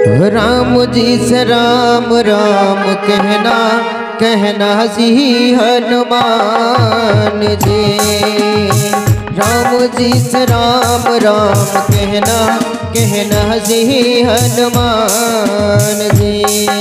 राम जी से राम राम कहना कहना सी हनुमान जी। राम जी से राम राम कहना कहना सी हनुमान जी।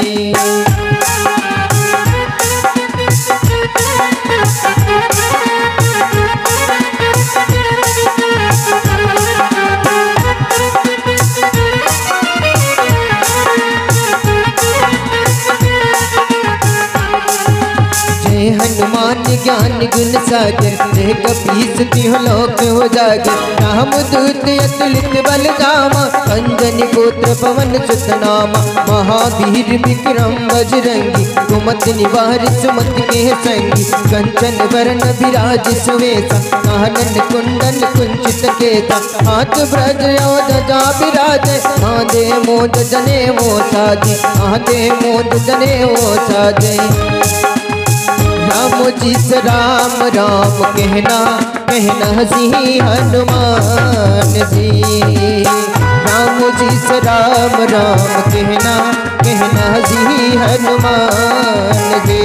हनुमान ज्ञान गुण सागर जय कपीस तिह लोक हो जागर। राम दूत अतुलित बल धामा अंजनी पुत्र पवन सुत नामा। महावीर विक्रम बजरंगी कुमति निवार सुमति के संगी। कंचन वरण विराज सुवेसा कानन कुंडल कुंचित केता। हाथ ब्रज ध्वजा विराज आंधे मोद जने वो साजे। आंधे मोद जने वो साजे। राम जी से राम राम कहना कहना सी हनुमान जी। राम जी से राम राम कहना कहना सी हनुमान जी।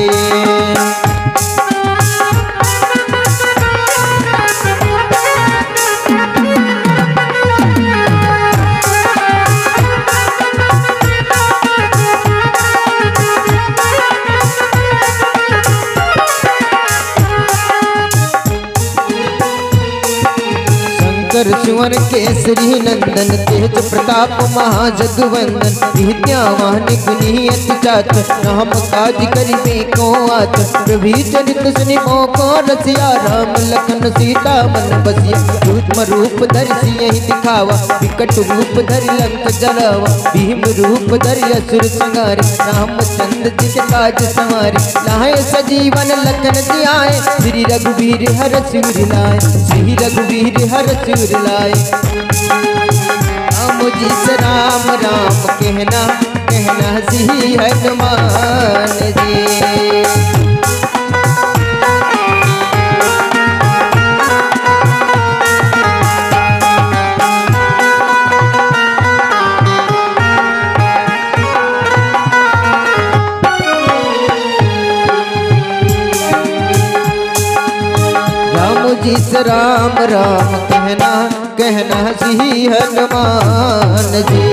सुवर केसरी नंदन तेज प्रताप महाजगवंदन। विद्यावान गुणी अति चातुर राम काज करिबे को आतुर। प्रभु चरित सुनि मोको रसिया राम लखन सीता मन बसिया। सूक्ष्म रूप धरि सियहि दिखावा विकट रूप धरि लंक जरावा। भीम रूप धरि असुर संहारे रामचंद्र जी के काज संवारे। लाए सजीवन लखन जियाए श्री रघुवीर हरष उर लाए। श्री रघुवीर हरष उर लाए। राम जी से राम राम कहना कहना सी हनुमान जी। राम जी से राम राम कहना कहना सी हनुमान जी।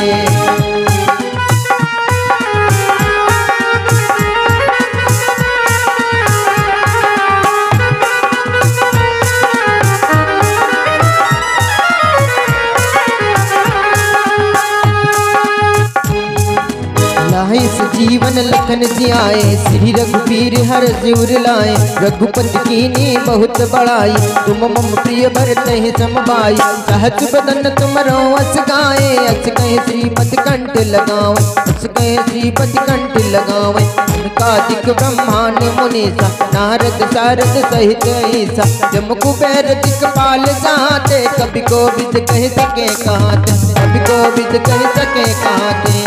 जीवन लखन जियाए श्री रघुवीर हरष उर लाए। रघुपति कीनी बहुत बड़ाई तुम मम प्रिय भरत ही समबाई। सहज बदन तुमरो अस गाए अस कहे श्रीपद कंठ लगावे। अस कहे श्रीपद कंठ लगावे। उनकादिक ब्रह्मांड मुनीसा नारद सारद सहित ईसा। जम कुबेर दिक्पाल साते कभी कोविद कह सके कहाते। कभी कोविद कह सके कहाते।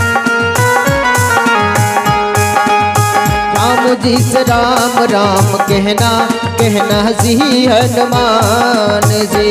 राम जी से राम राम कहना कहना सी हनुमान जी।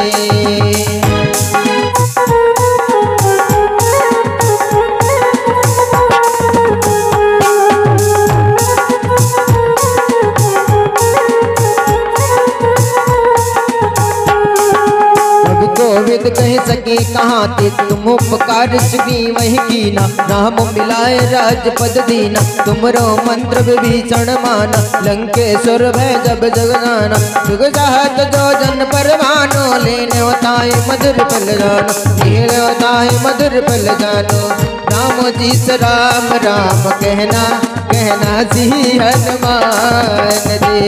कोविद कह सके कहाँ ते तुम उपकार सुबी वही कीना। राम मिलाए राजपद दीना तुमरो मंत्र विभीषण माना। लंकेश्वर भय जब जगदाना जुग सहत जो जन परवानो। लेने होताए मधुर फल जानो लेने होताए मधुर फल जानो। राम जी से राम राम कहना कहना सी हनुमान जी।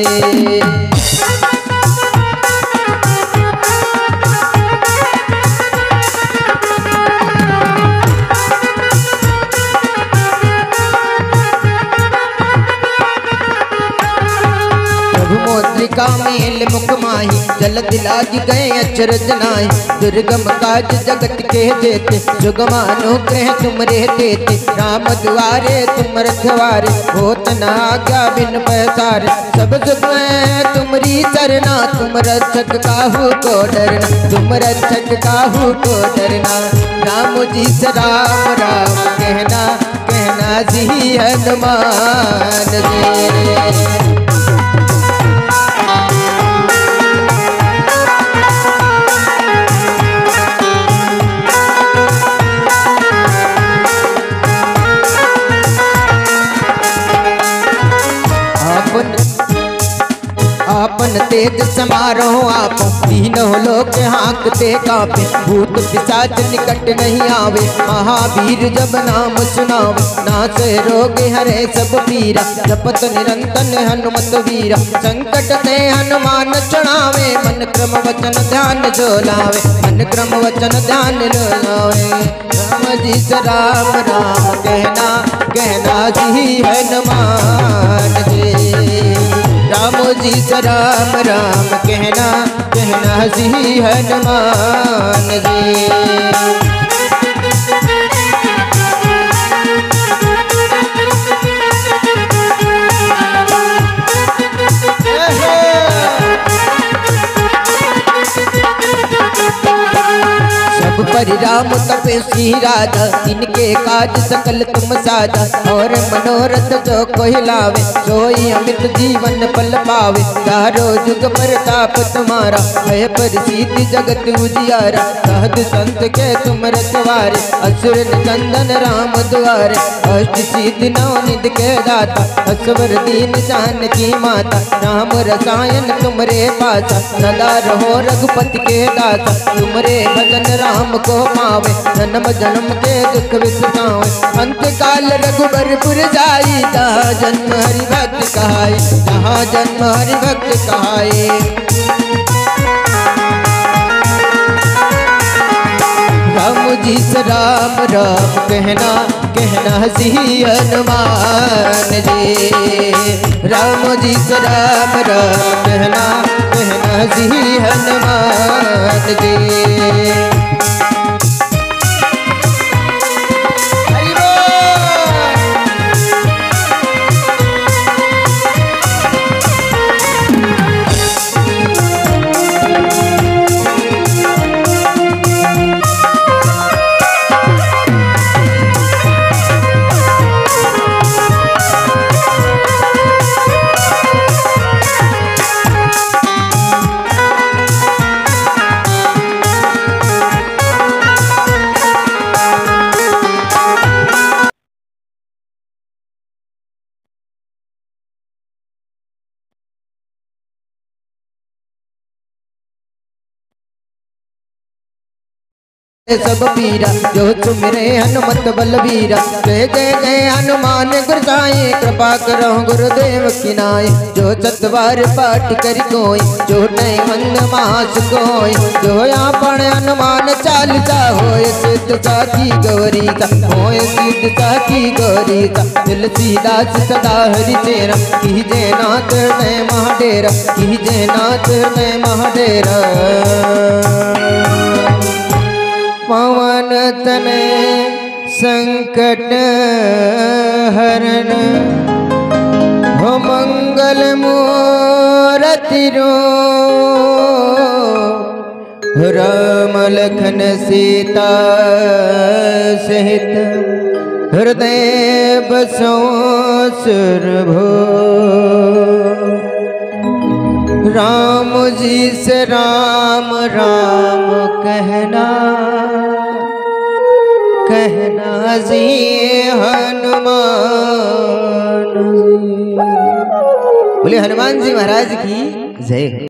मुद्रिका मेल मुख माही जल दिलाज गए अचरज नाई। दुर्गम काज जगत के जेते जुगमानुग्रह तुमरे देते। राम द्वारे तुम रखवारे होत न आज्ञा बिन पैसारे। सब सुख तुमरी सरना तुम रक्षक काहू को डरना। तुम रक्षक काहू को डरना। राम जी से राम राम हनुमान जी। आपन तेज समारोह आप तीनों लोग हाँकते कांपे, भूत पिशाच निकट नहीं आवे, महावीर जब नाम सुनावे, नासे रोग हरे सब पीरा, जपत निरंतन हनुमत वीरा, संकट से हनुमान छुड़ावे, मन क्रम वचन ध्यान जो लावे, मन क्रम वचन ध्यान जो लावे। राम जी से राम राम कहना कहना जी हनुमान जी, राम जी से राम राम कहना कहना जी हनुमान जी। परिराम तपस्वी राजा, इनके काज सकल तुम साजा, और मनोरथ जो कोई लावे, सोई अमित जीवन पल पावे, चारों जुग प्रताप तुम्हारा, भय प्रसिद्धि जगत उजियारा, साधु संत के तुम रखवारे, असुर निकंदन राम द्वारे, अष्ट सिद्धि नवनिधि के दाता, असवर दीन जानकी माता, राम रसायन तुमरे पासा, सदा रहो रघुपति के दासा, तुमरे भजन राम को पावे, जन्म जन्म के दुख विसरावे, अंत काल रघुबरपुर जाई, जहाँ जन्म हरि भक्त कहाई, जहाँ जन्म हरि भक्त कहाई। राम जी से राम राम कहना कहना जी हनुमान जी, राम जी से राम राम कहना कहना जी हनुमान जी। सब पीरा जो तुमरे हनुमत बलबीरा, जय जय जय हनुमान गुरसाई, कृपा करो गुरुदेव की नाई, जो चतवार पाठ करि कोई, जो नहीं मंद मास कोई, जो यहाँ पढ़ हनुमान चालीसा, होय सिद्ध साखी गौरीता, होय सिद्ध साखी गौरीता, तुलसीदास सदा हरि चेरा, कीजे नाथ हृदय महाडेरा, कीजे नाथ हृदय महाडेरा। पवन तनय संकट हरण, हो मंगल मूरति रो, राम लखन सीता सहित, हृदय बसो सुरभो। राम जी से राम राम कहना कहना जी हनुमान जी। बोले हनुमान जी महाराज की जय।